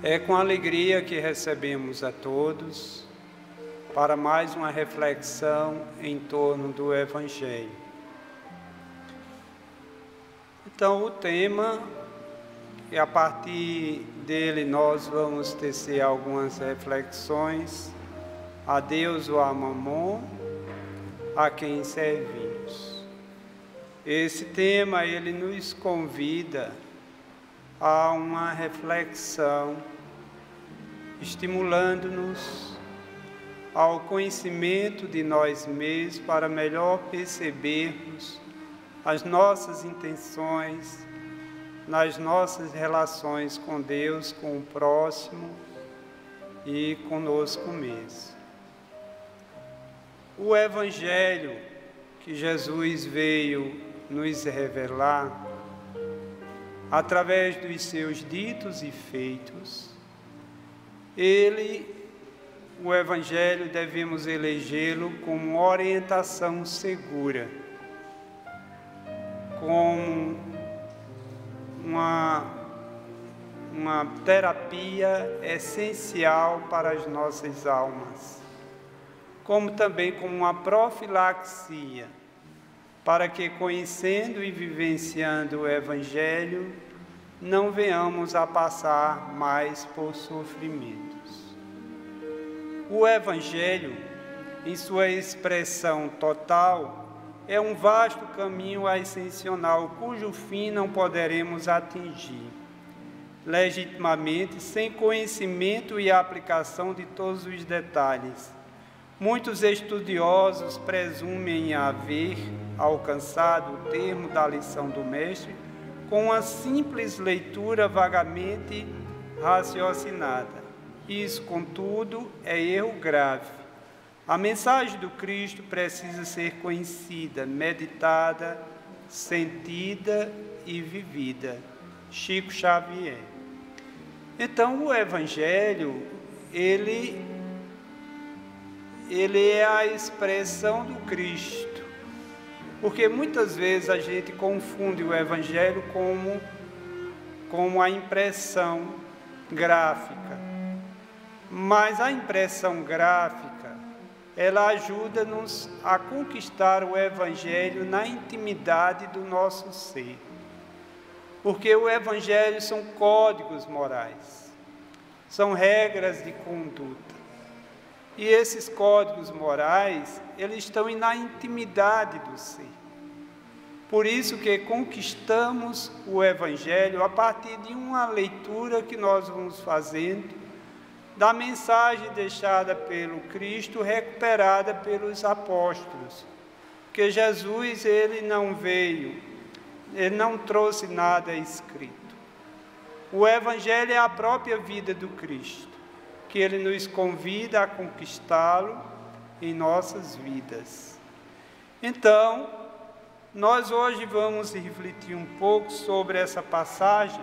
É com alegria que recebemos a todos para mais uma reflexão em torno do Evangelho. Então, o tema, e a partir dele nós vamos tecer algumas reflexões: a Deus ou a Mamon, a quem servimos. Esse tema, ele nos convida a uma reflexão, estimulando-nos ao conhecimento de nós mesmos para melhor percebermos as nossas intenções nas nossas relações com Deus, com o próximo e conosco mesmo. O Evangelho que Jesus veio nos revelar, através dos seus ditos e feitos, o Evangelho devemos elegê-lo como orientação segura, como uma terapia essencial para as nossas almas, como também como uma profilaxia, para que, conhecendo e vivenciando o Evangelho, não venhamos a passar mais por sofrimentos. O Evangelho, em sua expressão total, é um vasto caminho ascensional, cujo fim não poderemos atingir legitimamente, sem conhecimento e aplicação de todos os detalhes. Muitos estudiosos presumem haver alcançado o termo da lição do Mestre com uma simples leitura vagamente raciocinada. Isso, contudo, é erro grave. A mensagem do Cristo precisa ser conhecida, meditada, sentida e vivida. Chico Xavier. Então, o Evangelho, ele é a expressão do Cristo, porque muitas vezes a gente confunde o Evangelho como a impressão gráfica, mas a impressão gráfica, ela ajuda-nos a conquistar o Evangelho na intimidade do nosso ser, porque o Evangelho são códigos morais, são regras de conduta. E esses códigos morais, eles estão na intimidade do ser. Por isso que conquistamos o Evangelho a partir de uma leitura que nós vamos fazendo da mensagem deixada pelo Cristo, recuperada pelos apóstolos. Porque Jesus, ele não trouxe nada escrito. O Evangelho é a própria vida do Cristo, que ele nos convida a conquistá-lo em nossas vidas. Então, nós hoje vamos refletir um pouco sobre essa passagem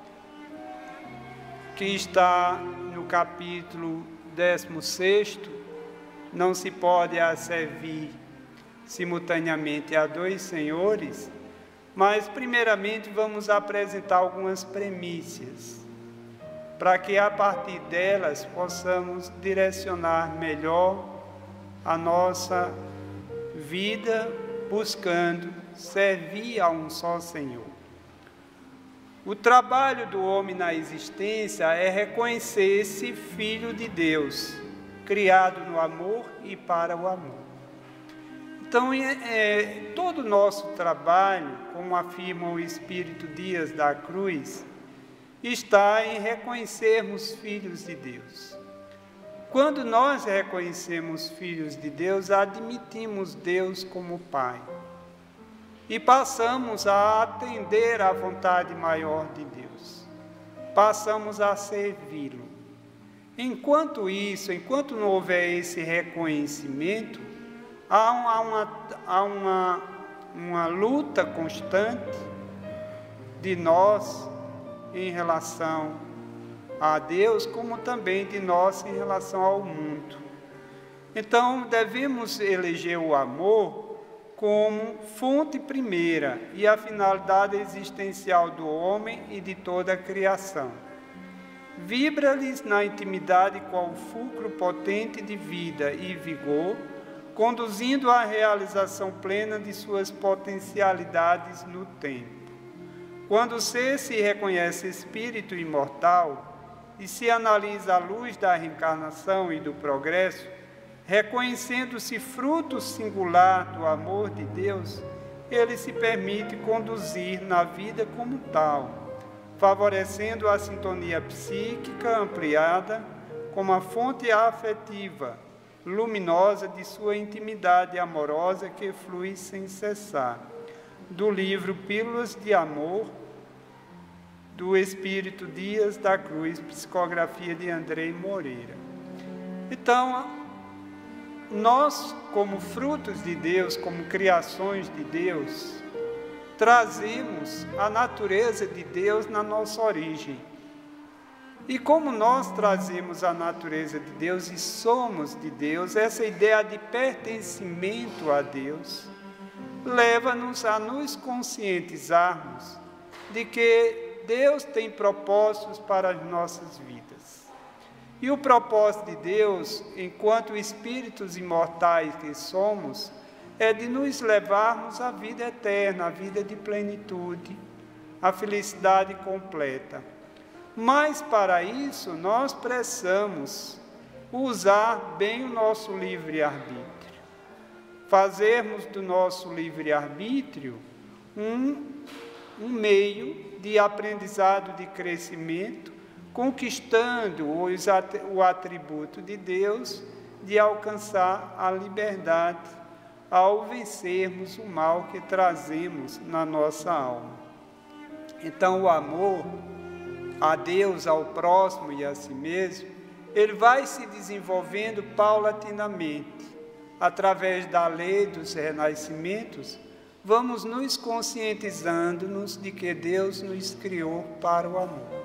que está no capítulo 16, não se pode servir simultaneamente a dois senhores, mas primeiramente vamos apresentar algumas premissas, para que a partir delas possamos direcionar melhor a nossa vida, buscando servir a um só Senhor. O trabalho do homem na existência é reconhecer esse Filho de Deus, criado no amor e para o amor. Então, todo o nosso trabalho, como afirma o Espírito Dias da Cruz, está em reconhecermos filhos de Deus. Quando nós reconhecemos filhos de Deus, admitimos Deus como Pai e passamos a atender à vontade maior de Deus, passamos a servi-lo. Enquanto não houver esse reconhecimento, há uma luta constante de nós em relação a Deus, como também de nós em relação ao mundo. Então, devemos eleger o amor como fonte primeira e a finalidade existencial do homem e de toda a criação. vibra-lhes na intimidade qual fulcro potente de vida e vigor, conduzindo à realização plena de suas potencialidades no tempo. Quando o ser se reconhece espírito imortal e se analisa à luz da reencarnação e do progresso, reconhecendo-se fruto singular do amor de Deus, ele se permite conduzir na vida como tal, favorecendo a sintonia psíquica ampliada como a fonte afetiva, luminosa de sua intimidade amorosa que flui sem cessar. Do livro Pílulas de Amor, do Espírito Dias da Cruz, psicografia de Andrei Moreira. Então, nós, como frutos de Deus, como criações de Deus, trazemos a natureza de Deus na nossa origem. E como nós trazemos a natureza de Deus e somos de Deus, essa ideia de pertencimento a Deus leva-nos a nos conscientizarmos de que Deus tem propósitos para as nossas vidas. E o propósito de Deus, enquanto espíritos imortais que somos, é de nos levarmos à vida eterna, à vida de plenitude, à felicidade completa. Mas para isso nós precisamos usar bem o nosso livre-arbítrio. Fazermos do nosso livre-arbítrio um meio de aprendizado, de crescimento, conquistando o atributo de Deus de alcançar a liberdade ao vencermos o mal que trazemos na nossa alma. Então, o amor a Deus, ao próximo e a si mesmo, ele vai se desenvolvendo paulatinamente. Através da lei dos renascimentos, vamos nos conscientizando-nos de que Deus nos criou para o amor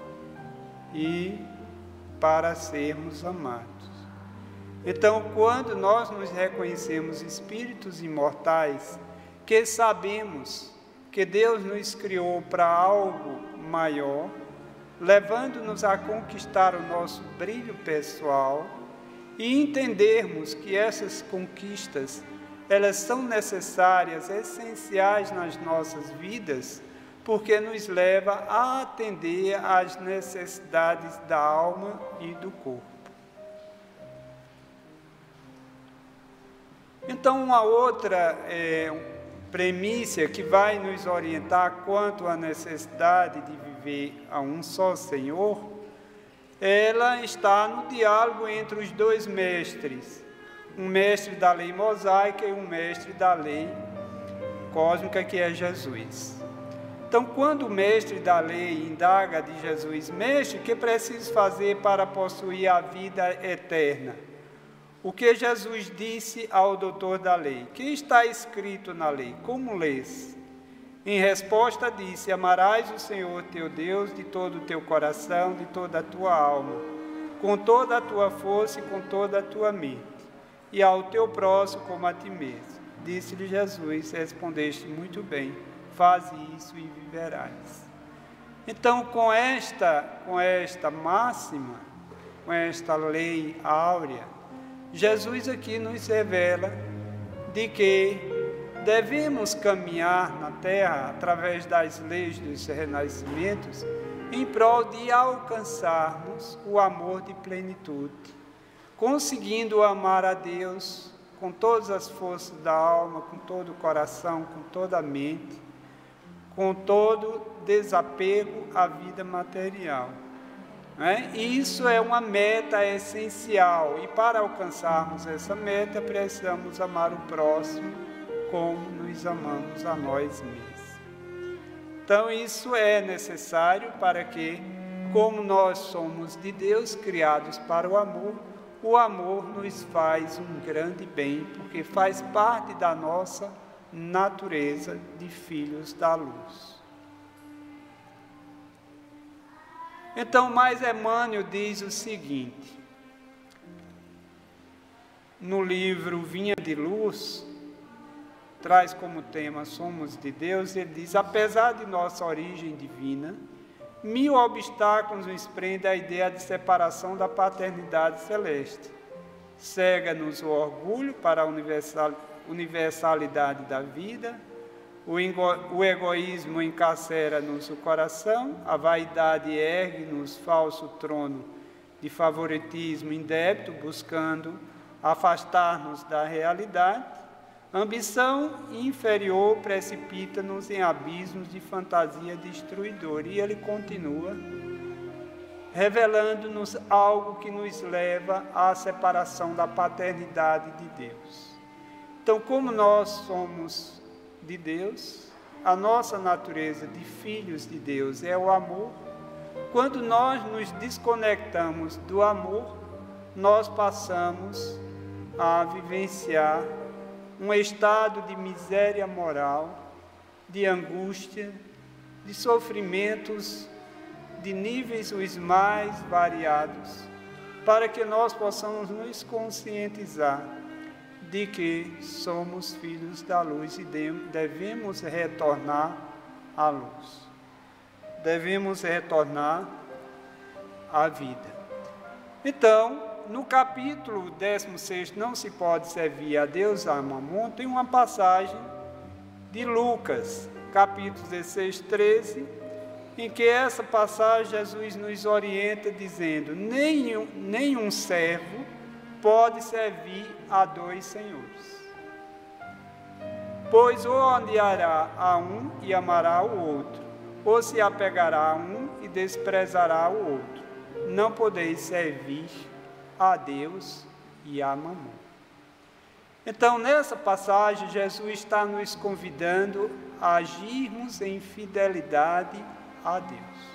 e para sermos amados. Então, quando nós nos reconhecemos espíritos imortais, que sabemos que Deus nos criou para algo maior, levando-nos a conquistar o nosso brilho pessoal e entendermos que essas conquistas, elas são necessárias, essenciais nas nossas vidas, porque nos leva a atender às necessidades da alma e do corpo. Então, uma outra premissa que vai nos orientar quanto à necessidade de viver a um só Senhor, ela está no diálogo entre os dois mestres, um mestre da lei mosaica e um mestre da lei cósmica, que é Jesus. Então, quando o mestre da lei indaga de Jesus: mestre, o que preciso fazer para possuir a vida eterna? O que Jesus disse ao doutor da lei? Que está escrito na lei? Como lês? Em resposta disse: amarás o Senhor teu Deus de todo o teu coração, de toda a tua alma, com toda a tua força e com toda a tua mente, e ao teu próximo como a ti mesmo. Disse-lhe Jesus: respondeste muito bem, faze isso e viverás. Então, com esta máxima, com esta lei áurea, Jesus aqui nos revela de que devemos caminhar na terra através das leis dos renascimentos em prol de alcançarmos o amor de plenitude, conseguindo amar a Deus com todas as forças da alma, com todo o coração, com toda a mente, com todo desapego à vida material. E isso é uma meta essencial, e para alcançarmos essa meta precisamos amar o próximo como nos amamos a nós mesmos. Então, isso é necessário para que, como nós somos de Deus, criados para o amor nos faz um grande bem, porque faz parte da nossa natureza de filhos da luz. Então, mais Emmanuel diz o seguinte, no livro Vinha de Luz, traz como tema Somos de Deus, ele diz: apesar de nossa origem divina, 1000 obstáculos nos prendem à ideia de separação da paternidade celeste. Cega-nos o orgulho para a universalidade da vida, o egoísmo encarcera-nos o coração, a vaidade ergue-nos falso trono de favoritismo indébito, buscando afastar-nos da realidade. A ambição inferior precipita-nos em abismos de fantasia destruidora. E ele continua, revelando-nos algo que nos leva à separação da paternidade de Deus. Então, como nós somos de Deus, a nossa natureza de filhos de Deus é o amor. Quando nós nos desconectamos do amor, nós passamos a vivenciar um estado de miséria moral, de angústia, de sofrimentos de níveis os mais variados, para que nós possamos nos conscientizar de que somos filhos da luz e devemos retornar à luz. Devemos retornar à vida. Então, no capítulo 16, não se pode servir a Deus a Mamon, tem uma passagem de Lucas, capítulo 16, 13, em que essa passagem Jesus nos orienta dizendo: nenhum servo pode servir a 2 senhores, pois ou odiará a um e amará o outro, ou se apegará a um e desprezará o outro. Não podeis servir a Deus e a Mamon. Então, nessa passagem, Jesus está nos convidando a agirmos em fidelidade a Deus.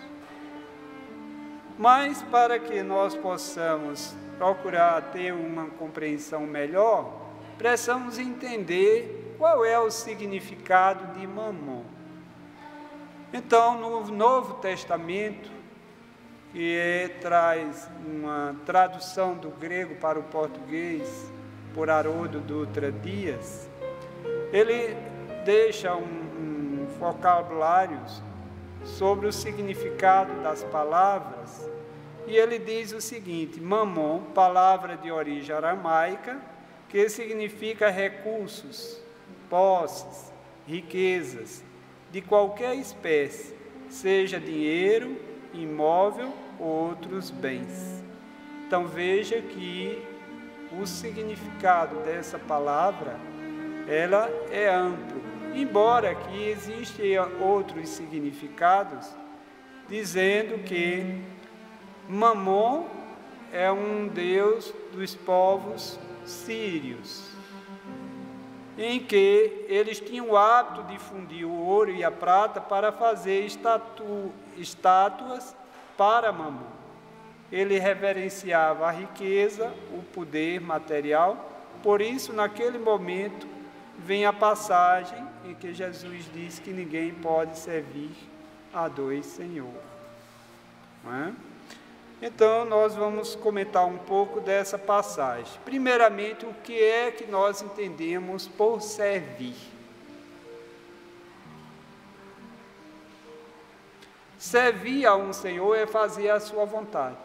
Mas, para que nós possamos procurar ter uma compreensão melhor, precisamos entender qual é o significado de Mamon. Então, no Novo Testamento, que traz uma tradução do grego para o português, por Haroldo Dutra Dias, ele deixa um vocabulário sobre o significado das palavras, e ele diz o seguinte: Mamon, palavra de origem aramaica, que significa recursos, posses, riquezas, de qualquer espécie, seja dinheiro, imóvel ou outros bens. Então veja que o significado dessa palavra, ela é amplo, embora que existem outros significados, dizendo que Mamon é um deus dos povos sírios, em que eles tinham o hábito de fundir o ouro e a prata para fazer estátuas para Mamon. Ele reverenciava a riqueza, o poder material, por isso, naquele momento, vem a passagem em que Jesus diz que ninguém pode servir a 2 senhores. Não é? Então, nós vamos comentar um pouco dessa passagem. Primeiramente, o que é que nós entendemos por servir? Servir a um Senhor é fazer a sua vontade.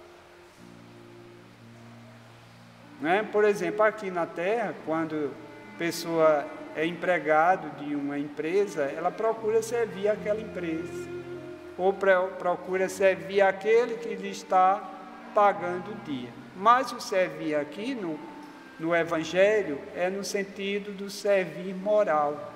Por exemplo, aqui na Terra, quando a pessoa é empregado de uma empresa, ela procura servir aquela empresa, ou procura servir aquele que lhe está pagando o dia. Mas o servir aqui no Evangelho é no sentido do servir moral,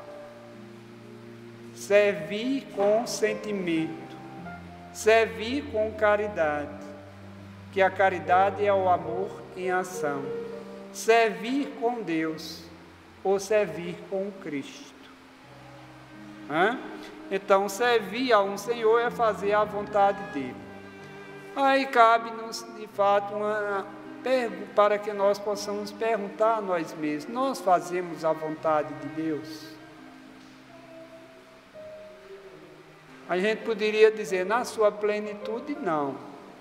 servir com sentimento, servir com caridade, que a caridade é o amor em ação, servir com Deus ou servir com Cristo. Então, servir a um Senhor é fazer a vontade dele. Aí cabe-nos, de fato, uma pergunta para que nós possamos perguntar a nós mesmos: nós fazemos a vontade de Deus? A gente poderia dizer, na sua plenitude, não.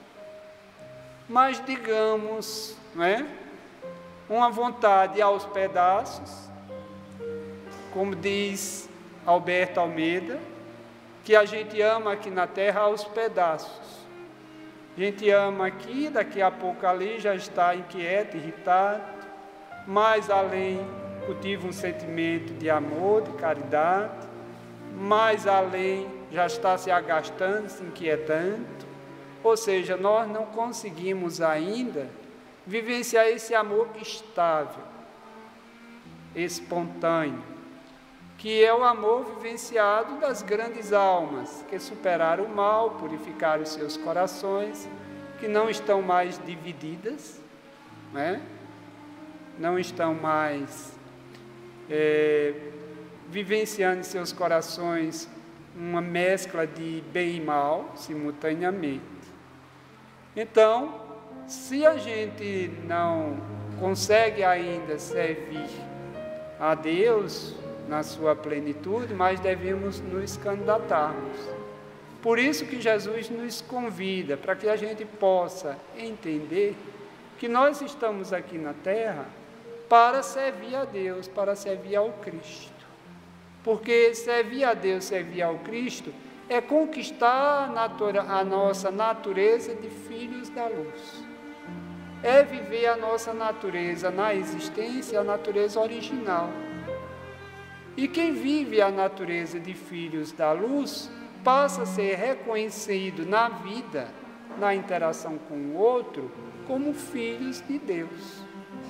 Mas, digamos, uma vontade aos pedaços, como diz Alberto Almeida, que a gente ama aqui na terra aos pedaços. A gente ama aqui, daqui a pouco ali já está inquieto, irritado, mais além cultiva um sentimento de amor, de caridade, mais além já está se agastando, se inquietando, ou seja, nós não conseguimos ainda vivenciar esse amor estável, espontâneo, que é o amor vivenciado das grandes almas, que superaram o mal, purificaram os seus corações, que não estão mais divididas, né? Não estão mais vivenciando em seus corações uma mescla de bem e mal simultaneamente. Então, se a gente não consegue ainda servir a Deus na sua plenitude, mas devemos nos candidatarmos. Por isso que Jesus nos convida, para que a gente possa entender que nós estamos aqui na terra para servir a Deus, para servir ao Cristo. Porque servir a Deus, servir ao Cristo, é conquistar a nossa natureza de filhos da luz. É viver a nossa natureza na existência, a natureza original. E quem vive a natureza de filhos da luz, passa a ser reconhecido na vida, na interação com o outro, como filhos de Deus.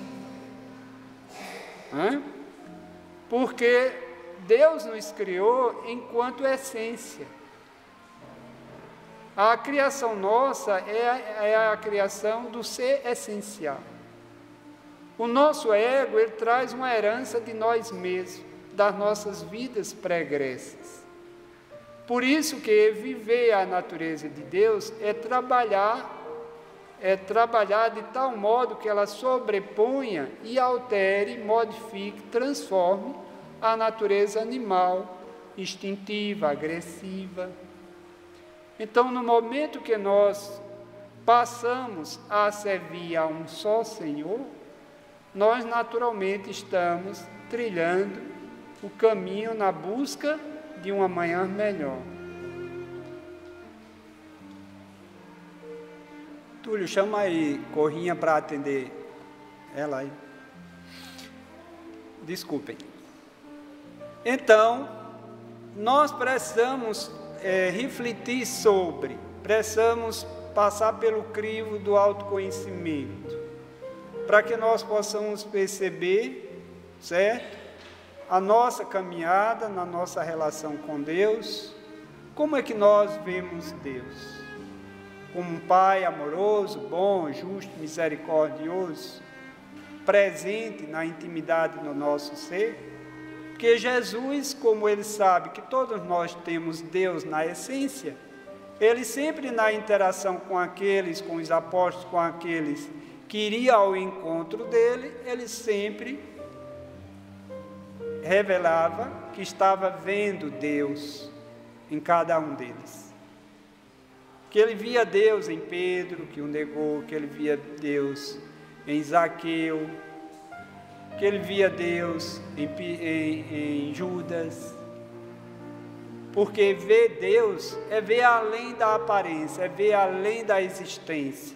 Porque Deus nos criou enquanto essência. A criação nossa é a criação do ser essencial. O nosso ego, ele traz uma herança de nós mesmos, das nossas vidas pregressas. Por isso que viver a natureza de Deus é trabalhar de tal modo que ela sobreponha e altere, modifique, transforme a natureza animal, instintiva, agressiva. Então, no momento que nós passamos a servir a um só Senhor, nós naturalmente estamos trilhando o caminho na busca de um amanhã melhor. Túlio, chama aí Corrinha para atender ela aí. Desculpem. Então, nós precisamos refletir sobre, precisamos passar pelo crivo do autoconhecimento, para que nós possamos perceber, certo? A nossa caminhada, na nossa relação com Deus, como é que nós vemos Deus? Como um Pai amoroso, bom, justo, misericordioso, presente na intimidade do nosso ser? Porque Jesus, como Ele sabe que todos nós temos Deus na essência, Ele sempre na interação com aqueles, com os apóstolos, com aqueles que iriam ao encontro dEle, Ele sempre revelava que estava vendo Deus em cada um deles. Que ele via Deus em Pedro, que o negou, que ele via Deus em Zaqueu, que ele via Deus em Judas. Porque ver Deus é ver além da aparência, é ver além da existência.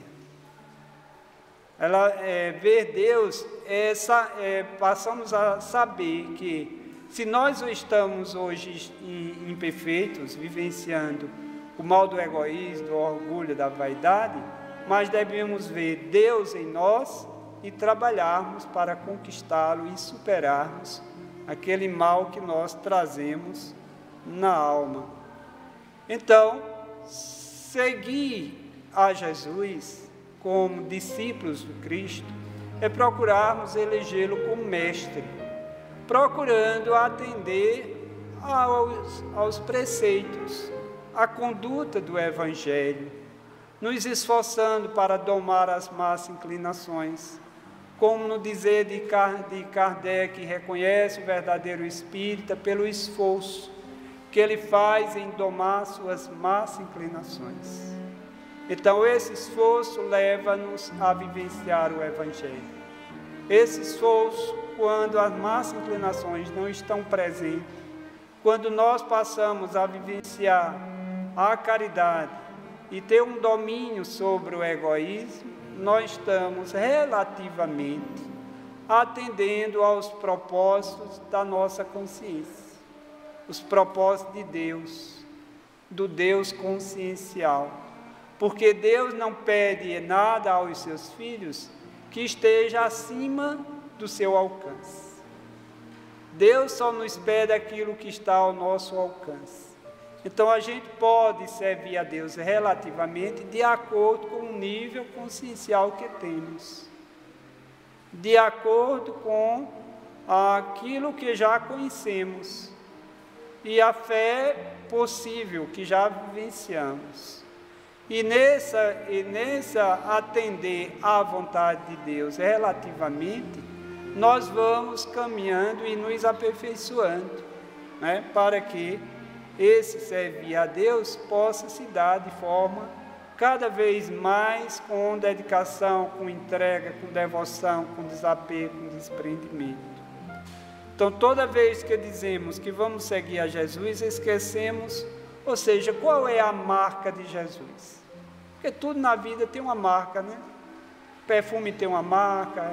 Ver Deus passamos a saber que se nós estamos hoje imperfeitos, vivenciando o mal do egoísmo, do orgulho, da vaidade, mas devemos ver Deus em nós e trabalharmos para conquistá-lo e superarmos aquele mal que nós trazemos na alma. Então, seguir a Jesus como discípulos do Cristo, é procurarmos elegê-lo como mestre, procurando atender aos preceitos, à conduta do Evangelho, nos esforçando para domar as más inclinações, como no dizer de Kardec, reconhece o verdadeiro espírita pelo esforço que ele faz em domar suas más inclinações. Então, esse esforço leva-nos a vivenciar o Evangelho. Esse esforço, quando as más inclinações não estão presentes, quando nós passamos a vivenciar a caridade e ter um domínio sobre o egoísmo, nós estamos relativamente atendendo aos propósitos da nossa consciência, os propósitos de Deus, do Deus consciencial, porque Deus não pede nada aos seus filhos que esteja acima do seu alcance. Deus só nos pede aquilo que está ao nosso alcance. Então a gente pode servir a Deus relativamente de acordo com o nível consciencial que temos, de acordo com aquilo que já conhecemos e a fé possível que já vivenciamos. E nessa atender à vontade de Deus relativamente, nós vamos caminhando e nos aperfeiçoando, né, para que esse servir a Deus possa se dar de forma cada vez mais com dedicação, com entrega, com devoção, com desapego, com desprendimento. Então, toda vez que dizemos que vamos seguir a Jesus, esquecemos, ou seja, qual é a marca de Jesus? Porque tudo na vida tem uma marca, né? Perfume tem uma marca,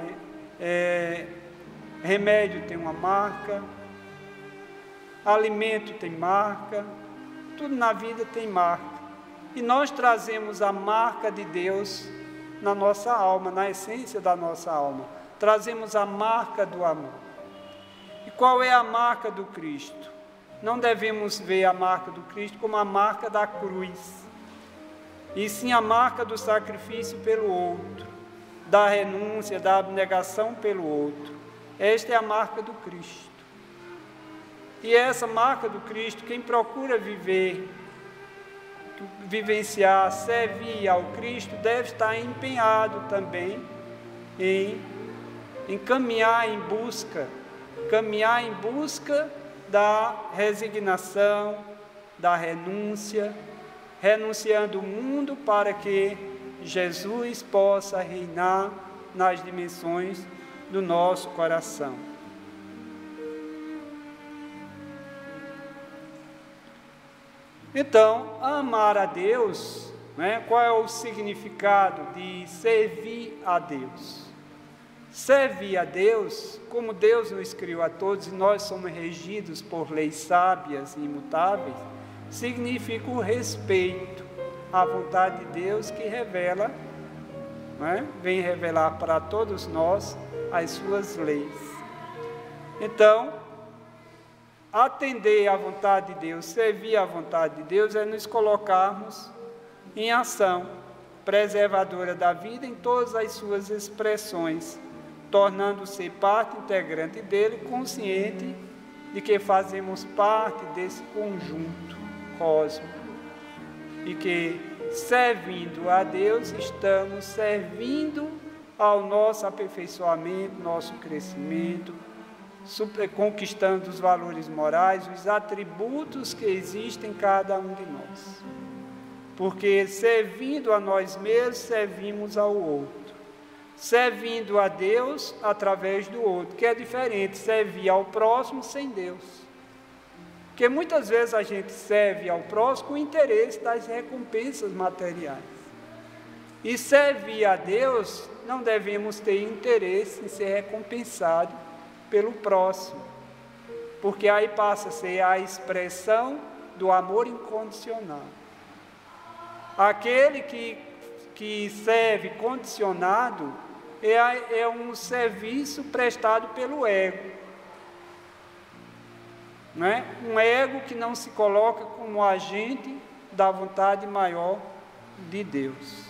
remédio tem uma marca, alimento tem marca, tudo na vida tem marca. E nós trazemos a marca de Deus na nossa alma, na essência da nossa alma. Trazemos a marca do amor. E qual é a marca do Cristo? Não devemos ver a marca do Cristo como a marca da cruz, e sim a marca do sacrifício pelo outro, da renúncia, da abnegação pelo outro. Esta é a marca do Cristo. E essa marca do Cristo, quem procura vivenciar, servir ao Cristo, deve estar empenhado também em caminhar em busca da resignação, da renúncia, renunciando o mundo para que Jesus possa reinar nas dimensões do nosso coração. Então, amar a Deus, né? Qual é o significado de servir a Deus? Servir a Deus, como Deus nos criou a todos e nós somos regidos por leis sábias e imutáveis, significa o respeito à vontade de Deus que revela, né? Vem revelar para todos nós as suas leis. Então, atender à vontade de Deus, servir à vontade de Deus, é nos colocarmos em ação preservadora da vida em todas as suas expressões, tornando-se parte integrante dele, consciente de que fazemos parte desse conjunto cósmico e que, servindo a Deus, estamos servindo ao nosso aperfeiçoamento, nosso crescimento, conquistando os valores morais, os atributos que existem em cada um de nós. Porque servindo a nós mesmos, servimos ao outro. Servindo a Deus através do outro, que é diferente servir ao próximo sem Deus. Porque muitas vezes a gente serve ao próximo com o interesse das recompensas materiais. E servir a Deus, não devemos ter interesse em ser recompensado pelo próximo, porque aí passa a ser a expressão do amor incondicional. Aquele que serve condicionado é um serviço prestado pelo ego, não é? Um ego que não se coloca como agente da vontade maior de Deus.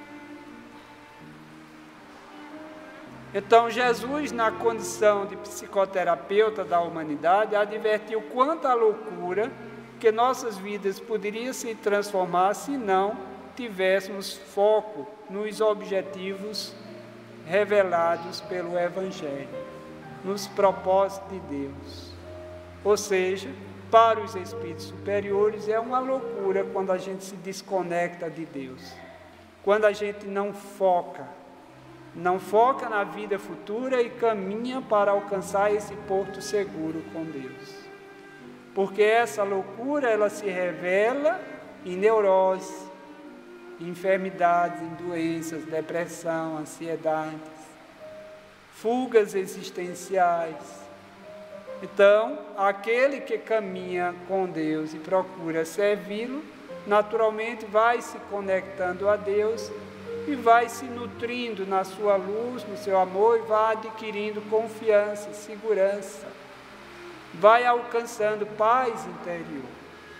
Então, Jesus, na condição de psicoterapeuta da humanidade, advertiu quanto à loucura que nossas vidas poderiam se transformar se não tivéssemos foco nos objetivos revelados pelo Evangelho, nos propósitos de Deus. Ou seja, para os espíritos superiores é uma loucura quando a gente se desconecta de Deus, quando a gente não foca na vida futura e caminha para alcançar esse porto seguro com Deus. porque essa loucura ela se revela em neurose, em enfermidades, em doenças, depressão, ansiedades, fugas existenciais. Então, aquele que caminha com Deus e procura servi-lo, naturalmente vai se conectando a Deus e vai se nutrindo na sua luz, no seu amor, e vai adquirindo confiança, segurança, vai alcançando paz interior.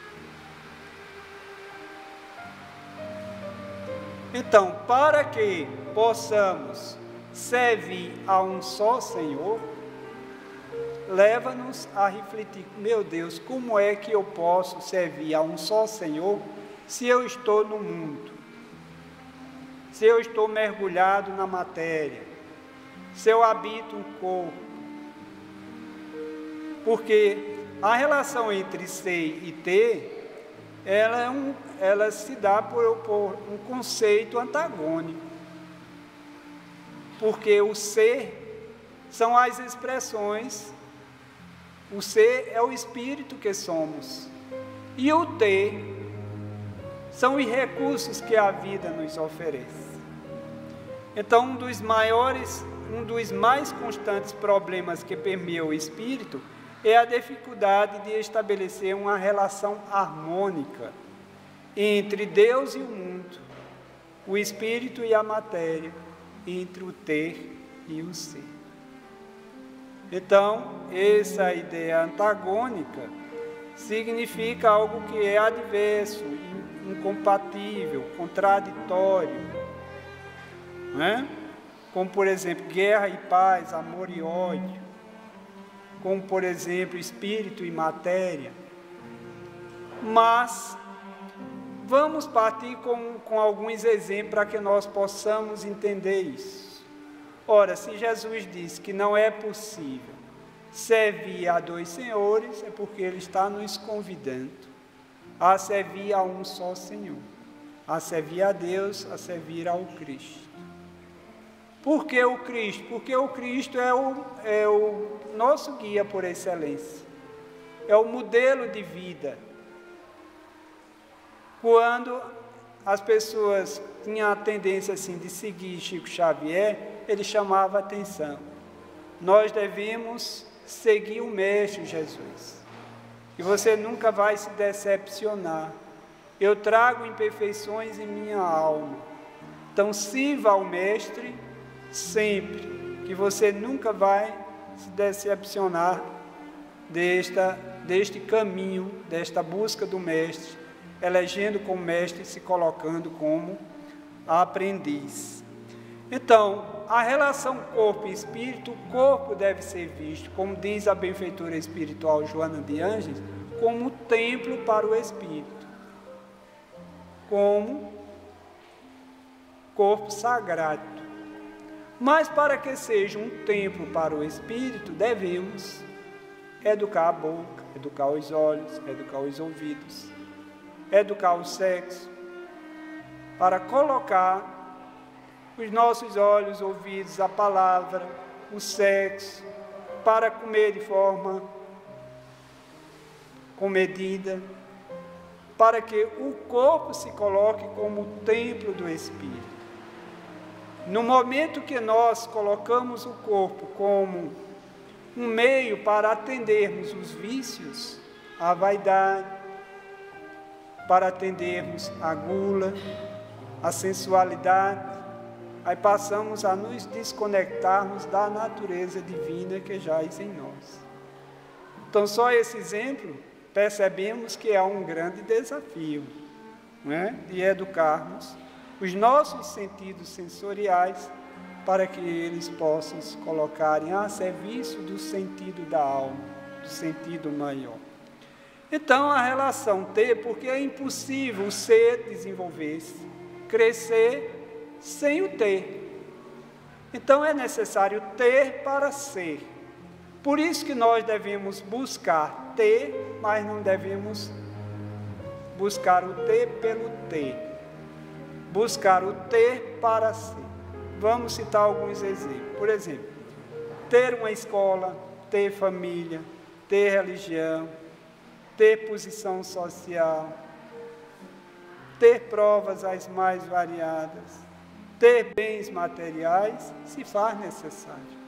Então, para que possamos servir a um só Senhor, leva-nos a refletir: meu Deus, como é que eu posso servir a um só Senhor se eu estou no mundo, se eu estou mergulhado na matéria, se eu habito um corpo? Porque a relação entre ser e ter, ela se dá por um conceito antagônico. Porque o ser são as expressões, o ser é o espírito que somos, e o ter são os recursos que a vida nos oferece. Então, um dos mais constantes problemas que permeia o espírito é a dificuldade de estabelecer uma relação harmônica entre Deus e o mundo, o espírito e a matéria, entre o ter e o ser. Então, essa ideia antagônica significa algo que é adverso, incompatível, contraditório, não é? Como, por exemplo, guerra e paz, amor e ódio, como, por exemplo, espírito e matéria. Mas vamos partir com alguns exemplos para que nós possamos entender isso. Ora, se Jesus disse que não é possível servir a dois senhores, é porque Ele está nos convidando a servir a um só Senhor, a servir a Deus, a servir ao Cristo. Por que o Cristo? Porque o Cristo é o nosso guia por excelência, é o modelo de vida. Quando as pessoas tinham a tendência assim de seguir Chico Xavier, ele chamava a atenção: nós devemos seguir o Mestre Jesus, e você nunca vai se decepcionar. Eu trago imperfeições em minha alma, então sirva ao Mestre sempre, que você nunca vai se decepcionar deste caminho, desta busca do Mestre, elegendo como mestre e se colocando como aprendiz. Então, a relação corpo e espírito, o corpo deve ser visto, como diz a benfeitora espiritual Joana de Ângeles, como templo para o espírito, como corpo sagrado. Mas para que seja um templo para o espírito, devemos educar a boca, educar os olhos, educar os ouvidos, educar o sexo, para colocar os nossos olhos, ouvidos, a palavra, o sexo, para comer de forma comedida, para que o corpo se coloque como o templo do Espírito. No momento que nós colocamos o corpo como um meio para atendermos os vícios, a vaidade, para atendermos a gula, a sensualidade, aí passamos a nos desconectarmos da natureza divina que jaz em nós. Então, só esse exemplo, percebemos que há um grande desafio, não é? De educarmos os nossos sentidos sensoriais para que eles possam se colocarem a serviço do sentido da alma, do sentido maior. Então, a relação ter, porque é impossível o ser desenvolver-se, crescer sem o ter. Então, é necessário ter para ser. Por isso que nós devemos buscar ter, mas não devemos buscar o ter pelo ter. Buscar o ter para ser. Vamos citar alguns exemplos. Por exemplo, ter uma escola, ter família, ter religião, ter posição social, ter provas as mais variadas, ter bens materiais, se faz necessário,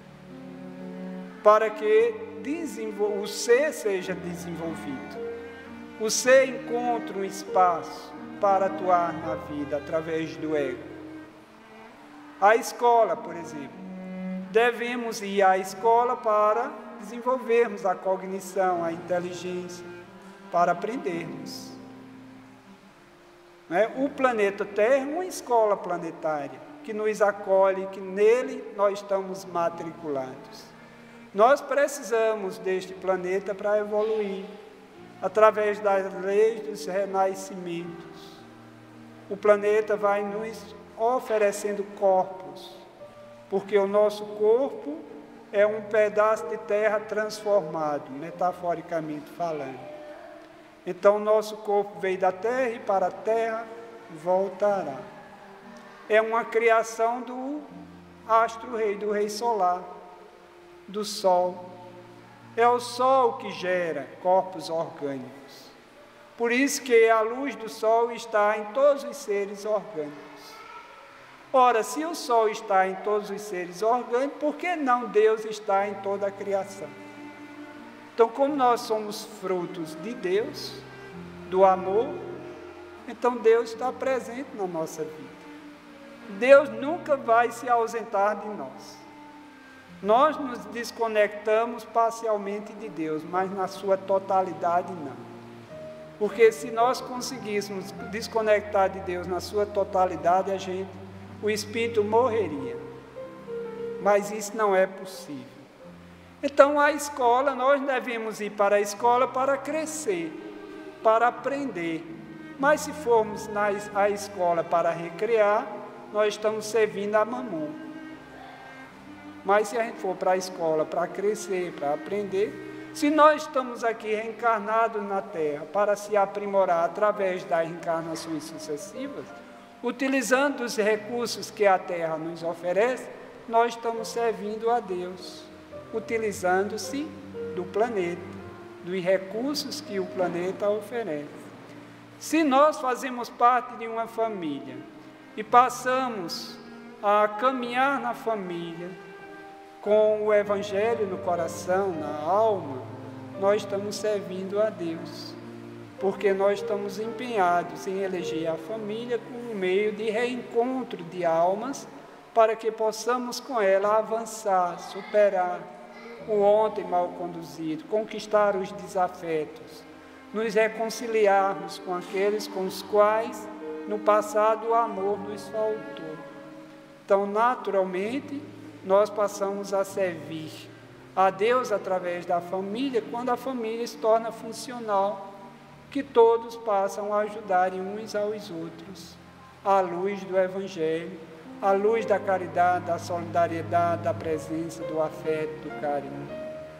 para que o ser seja desenvolvido. O ser encontra um espaço para atuar na vida através do ego. A escola, por exemplo, devemos ir à escola para desenvolvermos a cognição, a inteligência, para aprendermos. O planeta Terra é uma escola planetária que nos acolhe, que nele nós estamos matriculados. Nós precisamos deste planeta para evoluir, através das leis dos renascimentos. O planeta vai nos oferecendo corpos, porque o nosso corpo é um pedaço de terra transformado, metaforicamente falando. Então, o nosso corpo veio da terra e para a terra voltará. É uma criação do astro-rei, do rei solar, do sol. É o sol que gera corpos orgânicos. Por isso que a luz do sol está em todos os seres orgânicos. Ora, se o sol está em todos os seres orgânicos, por que não Deus está em toda a criação? Então, como nós somos frutos de Deus, do amor, então Deus está presente na nossa vida. Deus nunca vai se ausentar de nós. Nós nos desconectamos parcialmente de Deus, mas na sua totalidade não. Porque se nós conseguíssemos desconectar de Deus na sua totalidade, o espírito morreria. Mas isso não é possível. Então, a escola, nós devemos ir para a escola para crescer, para aprender. Mas se formos à escola para recrear, nós estamos servindo a mamão. Mas se a gente for para a escola para crescer, para aprender, se nós estamos aqui reencarnados na Terra para se aprimorar através das reencarnações sucessivas, utilizando os recursos que a Terra nos oferece, nós estamos servindo a Deus, utilizando-se do planeta, dos recursos que o planeta oferece. Se nós fazemos parte de uma família e passamos a caminhar na família com o Evangelho no coração, na alma, nós estamos servindo a Deus, porque nós estamos empenhados em eleger a família como um meio de reencontro de almas, para que possamos com ela avançar, superar o ontem mal conduzido, conquistar os desafetos, nos reconciliarmos com aqueles com os quais no passado o amor nos faltou. Então, naturalmente, nós passamos a servir a Deus através da família, quando a família se torna funcional, que todos passam a ajudarem uns aos outros, à luz do Evangelho, à luz da caridade, da solidariedade, da presença, do afeto, do carinho.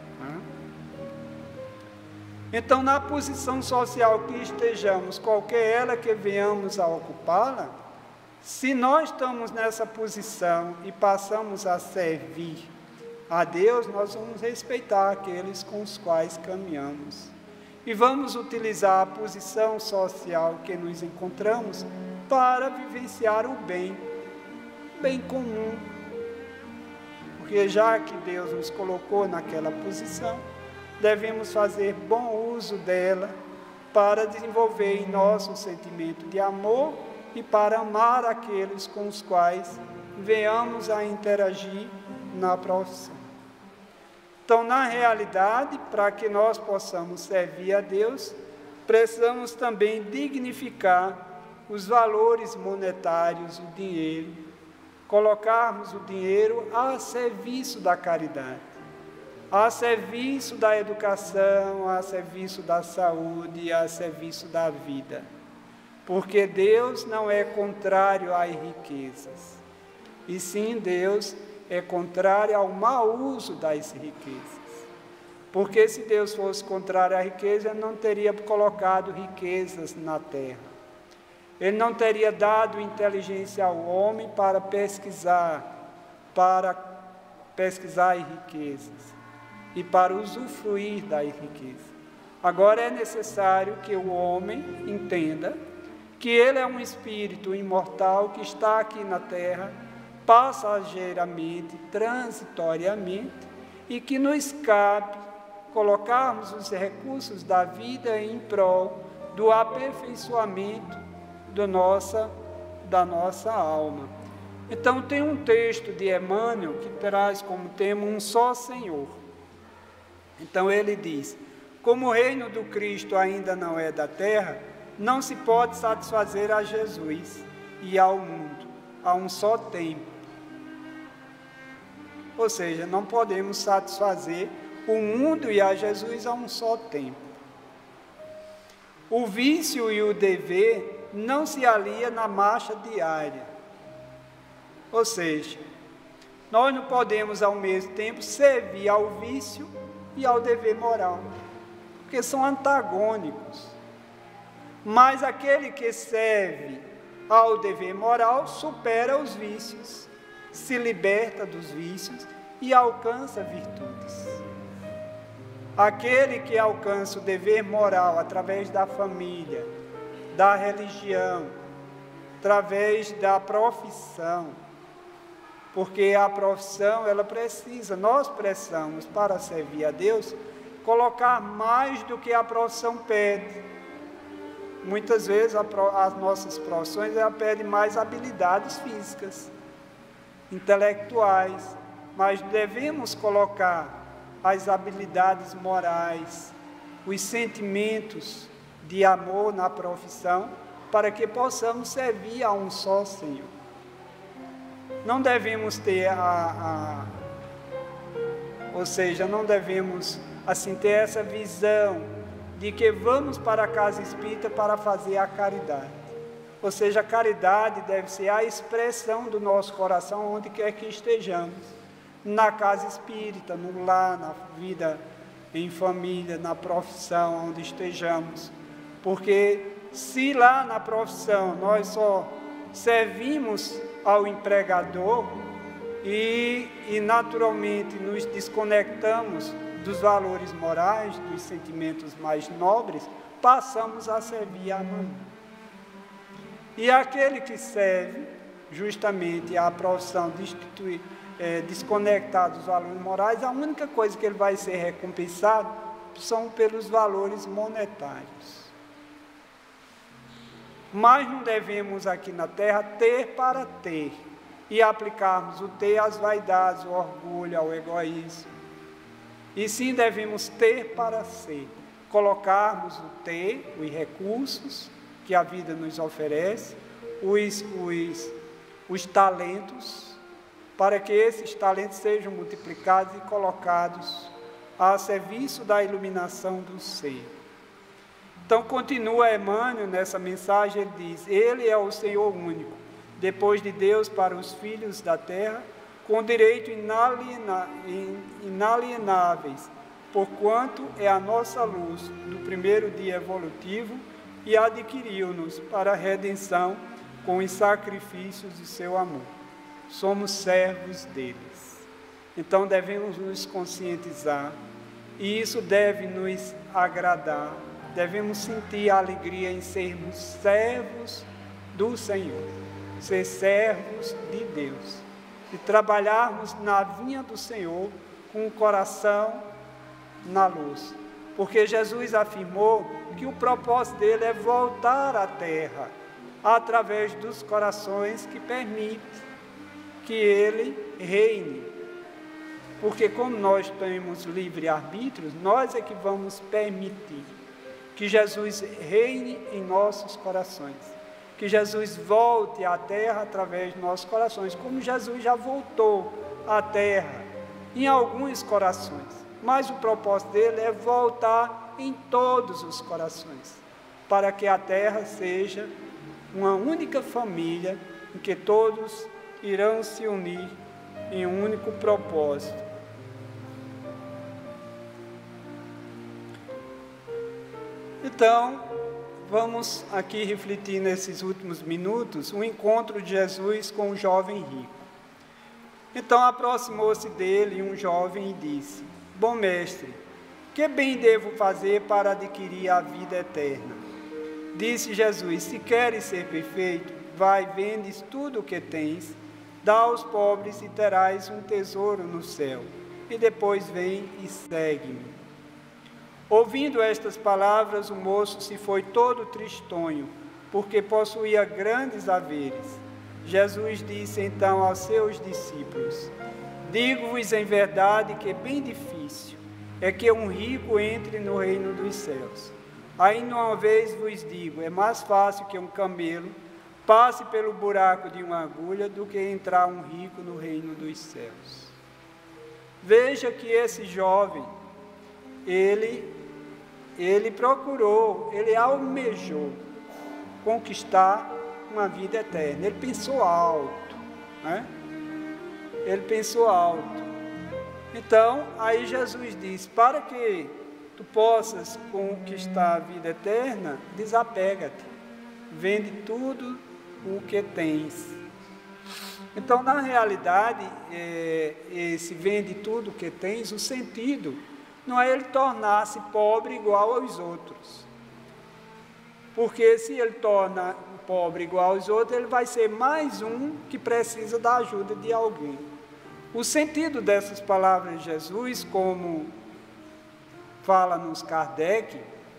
Então, na posição social que estejamos, qualquer ela que venhamos a ocupá-la, se nós estamos nessa posição e passamos a servir a Deus, nós vamos respeitar aqueles com os quais caminhamos. E vamos utilizar a posição social que nos encontramos para vivenciar o bem comum. Porque já que Deus nos colocou naquela posição, devemos fazer bom uso dela para desenvolver em nós um sentimento de amor e para amar aqueles com os quais venhamos a interagir na profissão. Então, na realidade, para que nós possamos servir a Deus, precisamos também dignificar os valores monetários, o dinheiro, colocarmos o dinheiro a serviço da caridade, a serviço da educação, a serviço da saúde, a serviço da vida. Porque Deus não é contrário às riquezas, e sim Deus é contrário ao mau uso das riquezas. Porque se Deus fosse contrário à riqueza, Ele não teria colocado riquezas na terra. Ele não teria dado inteligência ao homem para pesquisar as riquezas e para usufruir das riquezas. Agora é necessário que o homem entenda que ele é um espírito imortal que está aqui na terra, passageiramente, transitoriamente, e que nos cabe colocarmos os recursos da vida em prol do aperfeiçoamento da nossa alma. Então tem um texto de Emmanuel que traz como tema um só Senhor. Então ele diz: como o reino do Cristo ainda não é da terra, não se pode satisfazer a Jesus e ao mundo a um só tempo. Ou seja, não podemos satisfazer o mundo e a Jesus a um só tempo. O vício e o dever não se aliam na marcha diária. Ou seja, nós não podemos ao mesmo tempo servir ao vício e ao dever moral, porque são antagônicos. Mas aquele que serve ao dever moral supera os vícios, se liberta dos vícios e alcança virtudes. Aquele que alcança o dever moral através da família, da religião, através da profissão, porque a profissão, nós precisamos, para servir a Deus, colocar mais do que a profissão pede. Muitas vezes as nossas profissões pedem mais habilidades físicas, intelectuais, mas devemos colocar as habilidades morais, os sentimentos de amor na profissão, para que possamos servir a um só Senhor. Não devemos ter ou seja, não devemos assim ter essa visão de que vamos para a casa espírita para fazer a caridade. Ou seja, a caridade deve ser a expressão do nosso coração onde quer que estejamos. Na casa espírita, no lar, na vida em família, na profissão, onde estejamos. Porque se lá na profissão nós só servimos ao empregador e naturalmente nos desconectamos dos valores morais, dos sentimentos mais nobres, passamos a servir a mamãe. E aquele que serve justamente a profissão desconectado dos valores morais, a única coisa que ele vai ser recompensado são pelos valores monetários. Mas não devemos aqui na terra ter para ter e aplicarmos o ter às vaidades, ao orgulho, ao egoísmo. E sim devemos ter para ser, colocarmos o ter, os recursos que a vida nos oferece, os talentos, para que esses talentos sejam multiplicados e colocados a serviço da iluminação do ser. Então continua Emmanuel nessa mensagem, ele diz: Ele é o Senhor único, depois de Deus para os filhos da terra, com direito inalienáveis, porquanto é a nossa luz do primeiro dia evolutivo e adquiriu-nos para a redenção com os sacrifícios de seu amor. Somos servos deles. Então devemos nos conscientizar, e isso deve nos agradar, devemos sentir a alegria em sermos servos do Senhor, ser servos de Deus, e trabalharmos na vinha do Senhor com o coração na luz, porque Jesus afirmou que o propósito dele é voltar à terra, através dos corações que permitem que ele reine, porque como nós temos livre-arbítrio, nós é que vamos permitir que Jesus reine em nossos corações, que Jesus volte à terra através de nossos corações, como Jesus já voltou à terra em alguns corações, mas o propósito dele é voltar em todos os corações, para que a terra seja uma única família, em que todos irão se unir em um único propósito. Então, vamos aqui refletir nesses últimos minutos o encontro de Jesus com o jovem rico. Então aproximou-se dele um jovem e disse: Bom mestre, Que bem devo fazer para adquirir a vida eterna? Disse Jesus: se queres ser perfeito, vai, vendes tudo o que tens, dá aos pobres e terás um tesouro no céu. E depois vem e segue-me. Ouvindo estas palavras, o moço se foi todo tristonho, porque possuía grandes haveres. Jesus disse então aos seus discípulos: digo-vos em verdade que é bem difícil é que um rico entre no reino dos céus. Ainda uma vez vos digo, é mais fácil que um camelo passe pelo buraco de uma agulha do que entrar um rico no reino dos céus. Veja que esse jovem, ele procurou, ele almejou conquistar uma vida eterna. Ele pensou alto, né? Ele pensou alto. Então, aí Jesus diz: para que tu possas conquistar a vida eterna, desapega-te, vende tudo o que tens. Então, na realidade, esse vende tudo o que tens, o sentido não é ele tornar-se pobre igual aos outros. Porque se ele torna pobre igual aos outros, ele vai ser mais um que precisa da ajuda de alguém. O sentido dessas palavras de Jesus, como fala-nos Kardec,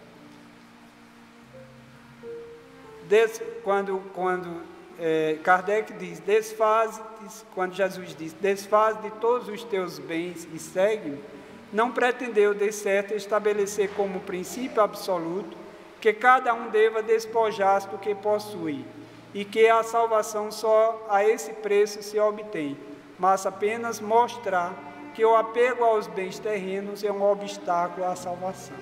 Kardec diz, quando Jesus diz, desfaz de todos os teus bens e segue-me, não pretendeu de certo estabelecer como princípio absoluto que cada um deva despojar-se do que possui, e que a salvação só a esse preço se obtém, mas apenas mostrar que o apego aos bens terrenos é um obstáculo à salvação.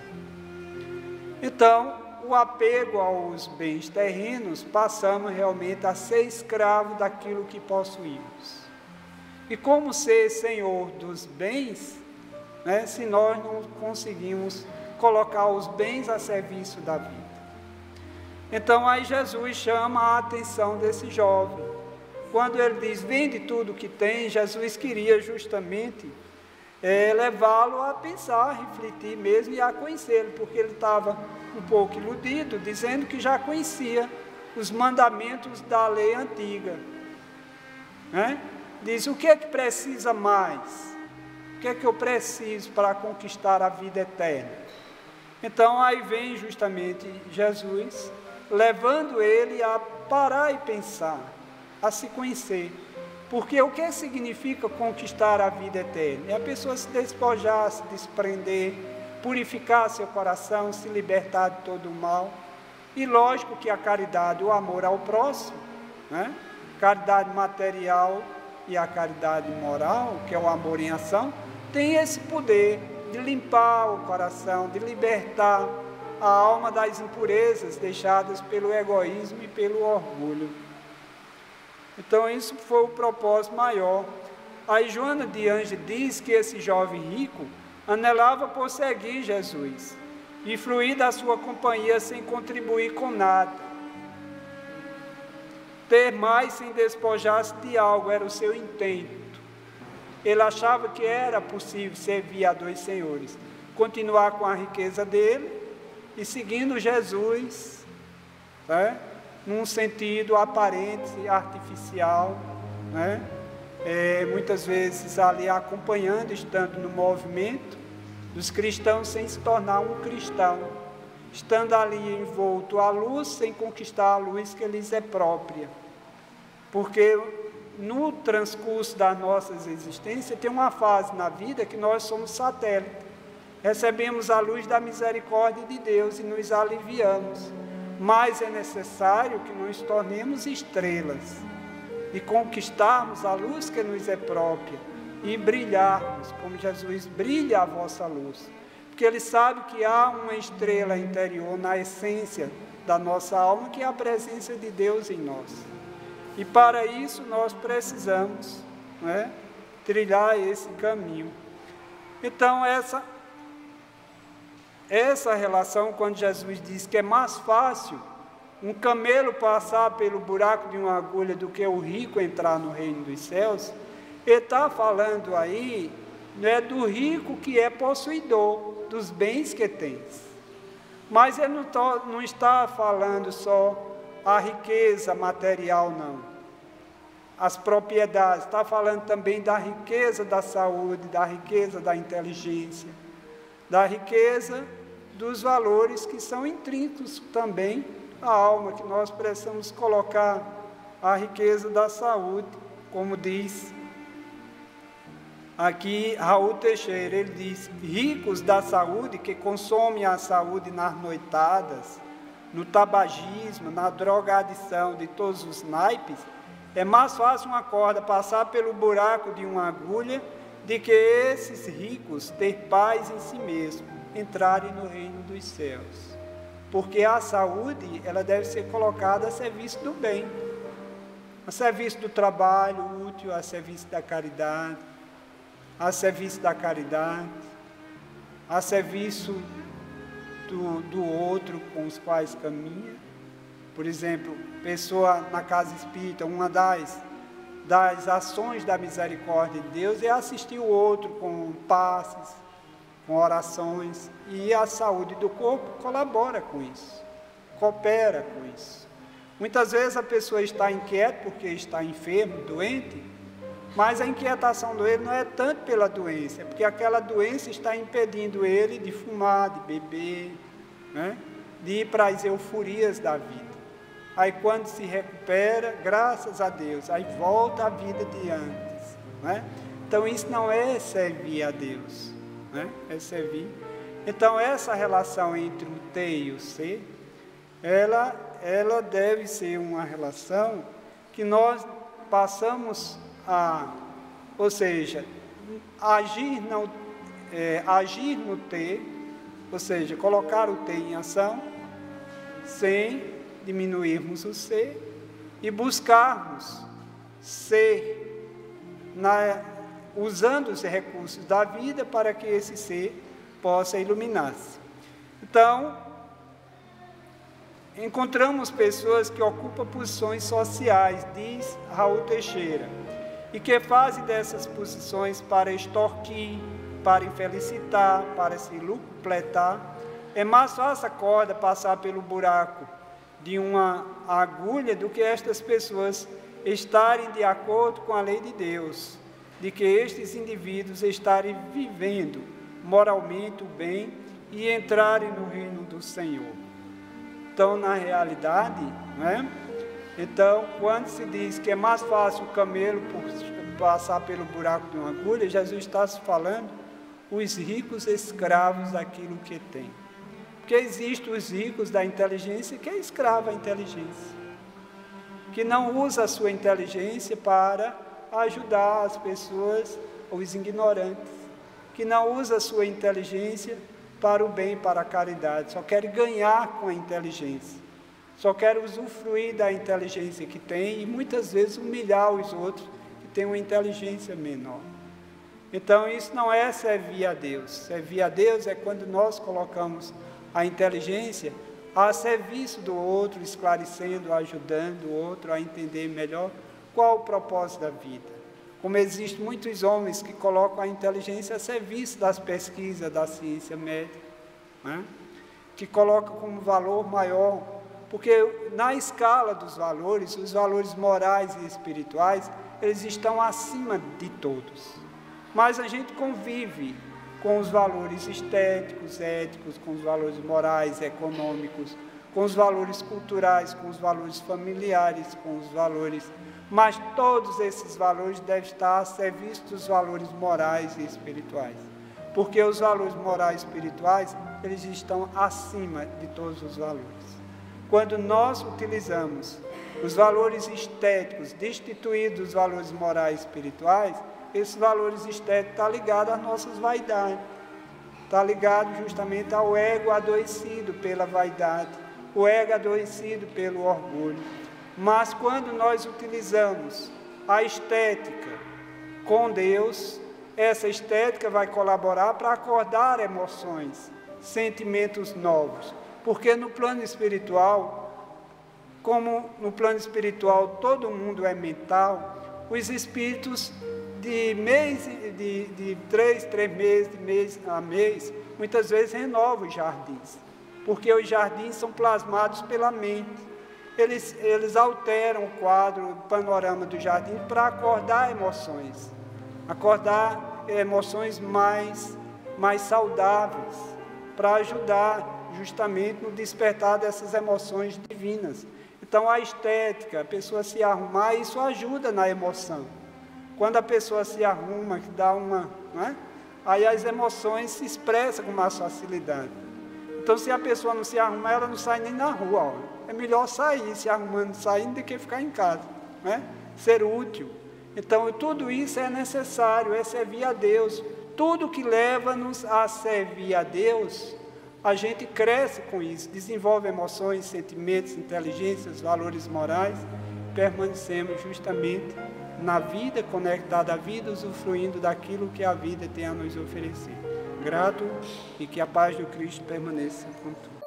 Então, o apego aos bens terrenos, passamos realmente a ser escravo daquilo que possuímos. E como ser senhor dos bens, né, se nós não conseguimos colocar os bens a serviço da vida? Então, aí Jesus chama a atenção desse jovem. Quando ele diz, vende tudo o que tem, Jesus queria justamente levá-lo a pensar, a refletir mesmo e a conhecê-lo, porque ele estava um pouco iludido, dizendo que já conhecia os mandamentos da lei antiga, né? Diz, o que é que precisa mais? O que é que eu preciso para conquistar a vida eterna? Então aí vem justamente Jesus, levando ele a parar e pensar, a se conhecer. Porque o que significa conquistar a vida eterna? É a pessoa se despojar, se desprender, purificar seu coração, se libertar de todo o mal. E lógico que a caridade, o amor ao próximo, né? Caridade material e a caridade moral, que é o amor em ação, tem esse poder de limpar o coração, de libertar a alma das impurezas deixadas pelo egoísmo e pelo orgulho. Então, isso foi o propósito maior. Aí Joana de Ângeles diz que esse jovem rico anelava por seguir Jesus e fluir da sua companhia sem contribuir com nada. Ter mais sem despojar-se de algo era o seu intento. Ele achava que era possível servir a dois senhores, continuar com a riqueza dele e seguindo Jesus, né? Num sentido aparente, artificial, né? Muitas vezes ali acompanhando, estando no movimento dos cristãos sem se tornar um cristão, estando ali envolto à luz sem conquistar a luz que lhes é própria, porque no transcurso das nossas existências tem uma fase na vida que nós somos satélite, recebemos a luz da misericórdia de Deus e nos aliviamos. Mas é necessário que nos tornemos estrelas e conquistarmos a luz que nos é própria e brilharmos, como Jesus, brilha a vossa luz, porque Ele sabe que há uma estrela interior na essência da nossa alma, que é a presença de Deus em nós. E para isso nós precisamos, né, trilhar esse caminho. Então essa relação, quando Jesus diz que é mais fácil um camelo passar pelo buraco de uma agulha do que o rico entrar no reino dos céus, ele está falando aí, né, do rico que é possuidor, dos bens que tens. Mas ele não está falando só a riqueza material, não. As propriedades, está falando também da riqueza da saúde, da riqueza da inteligência, da riqueza dos valores que são intrínsecos também à alma, que nós precisamos colocar a riqueza da saúde, como diz aqui Raul Teixeira, ele diz: ricos da saúde, que consomem a saúde nas noitadas, no tabagismo, na drogadição de todos os naipes, é mais fácil uma corda passar pelo buraco de uma agulha do que esses ricos ter paz em si mesmos, entrarem no reino dos céus. Porque a saúde, ela deve ser colocada a serviço do bem, a serviço do trabalho útil, a serviço da caridade, a serviço da caridade, a serviço do outro com os quais caminha. Por exemplo, pessoa na casa espírita, uma das ações da misericórdia de Deus é assistir o outro com passes, com orações, e a saúde do corpo colabora com isso, coopera com isso. Muitas vezes a pessoa está inquieta porque está enfermo, doente, mas a inquietação dele não é tanto pela doença, é porque aquela doença está impedindo ele de fumar, de beber, né? De ir para as euforias da vida. Aí quando se recupera, graças a Deus, aí volta à vida de antes, né? Então isso não é servir a Deus, né? É servir. Então essa relação entre o ter e o ser, ela deve ser uma relação que nós passamos ou seja, agir no ter, ou seja, colocar o ter em ação, sem diminuirmos o ser, e buscarmos ser, usando os recursos da vida para que esse ser possa iluminar-se. Então, encontramos pessoas que ocupam posições sociais, diz Raul Teixeira, e que fazem dessas posições para extorquir, para infelicitar, para se lupletar. É mais fácil a corda passar pelo buraco de uma agulha do que estas pessoas estarem de acordo com a lei de Deus, de que estes indivíduos estarem vivendo moralmente o bem e entrarem no reino do Senhor. Então, na realidade, né? Então, quando se diz que é mais fácil o camelo passar pelo buraco de uma agulha, Jesus está se falando os ricos escravos daquilo que tem. Porque existem os ricos da inteligência que é escravo à inteligência, que não usa a sua inteligência para ajudar as pessoas, os ignorantes, que não usa a sua inteligência para o bem, para a caridade, só quer ganhar com a inteligência, só quer usufruir da inteligência que tem e muitas vezes humilhar os outros que têm uma inteligência menor. Então isso não é servir a Deus. Servir a Deus é quando nós colocamos a inteligência a serviço do outro, esclarecendo, ajudando o outro a entender melhor qual o propósito da vida. Como existem muitos homens que colocam a inteligência a serviço das pesquisas da ciência médica, né? Que colocam como valor maior, porque na escala dos valores, os valores morais e espirituais, eles estão acima de todos. Mas a gente convive com os valores estéticos, éticos, com os valores morais, econômicos, com os valores culturais, com os valores familiares, com os valores... Mas todos esses valores devem estar a serviço dos valores morais e espirituais. Porque os valores morais e espirituais, eles estão acima de todos os valores. Quando nós utilizamos os valores estéticos, destituídos dos valores morais e espirituais, esses valores estéticos estão ligados às nossas vaidades. Está ligado justamente ao ego adoecido pela vaidade, o ego adoecido pelo orgulho. Mas quando nós utilizamos a estética com Deus, essa estética vai colaborar para acordar emoções, sentimentos novos. Porque no plano espiritual, como no plano espiritual todo mundo é mental, os espíritos de 3 meses, de mês a mês, muitas vezes renova os jardins, porque os jardins são plasmados pela mente. Eles alteram o quadro, o panorama do jardim para acordar emoções mais saudáveis, para ajudar justamente no despertar dessas emoções divinas. Então, a estética, a pessoa se arrumar, isso ajuda na emoção. Quando a pessoa se arruma, que dá uma... Não é? Aí as emoções se expressam com mais facilidade. Então, se a pessoa não se arrumar, ela não sai nem na rua. Ó. É melhor sair, se arrumando, saindo, do que ficar em casa. Não é? Ser útil. Então, tudo isso é necessário, é servir a Deus. Tudo que leva-nos a servir a Deus, a gente cresce com isso, desenvolve emoções, sentimentos, inteligências, valores morais, permanecemos justamente na vida, conectada à vida, usufruindo daquilo que a vida tem a nos oferecer. Grato e que a paz do Cristo permaneça com todos.